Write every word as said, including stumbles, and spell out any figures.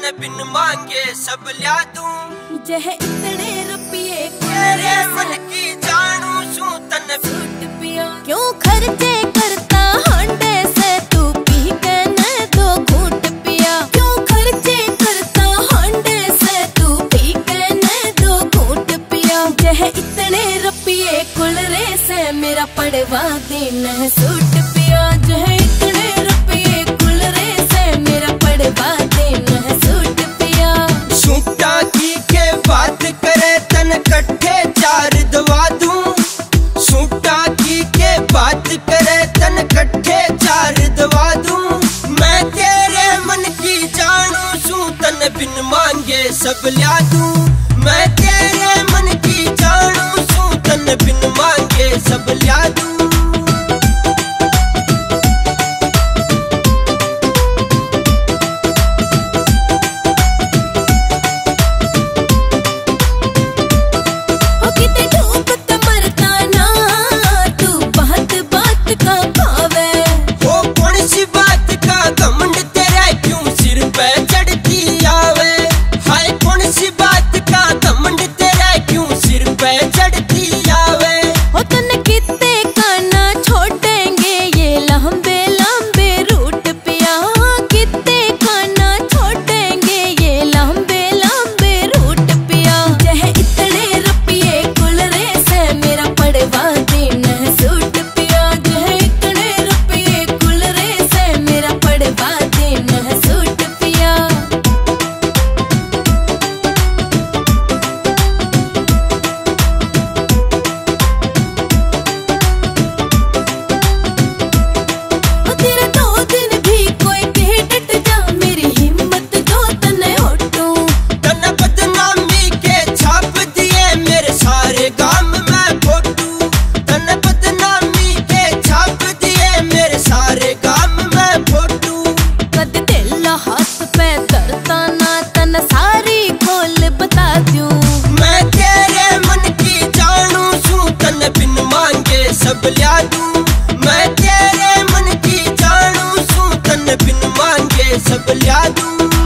बिन मांगे सब लिया दूं। जह इतने रुपये तेरे मन की जानू सू तन सूट पिया। क्यों खर्चे करता हांडे से तू पी के न दो घूंट पिया। क्यों खर्चे करता हांडे से तू पी के न दो घूंट पिया। जह इतने रुपये कुल रे से मेरा पड़वा देना सूट पिया। जह इतने रुपये कुल रे से मेरा पड़वा देना सूट पिया। सूटा की के बात करे तन कट्ठे चार दवा दूं। सूटा की के बात करे तन कट्ठे चार दवा दूं। मैं तेरे मन की जानू सू तन बिन मांगे सब लिया दूं। मैं तेरे मन की जानू सू तन बिन मांगे सब लिया दूं। सब लिया दूं। मैं तेरे मन की जानू सू तन बिन मांगे सब लिया दूं।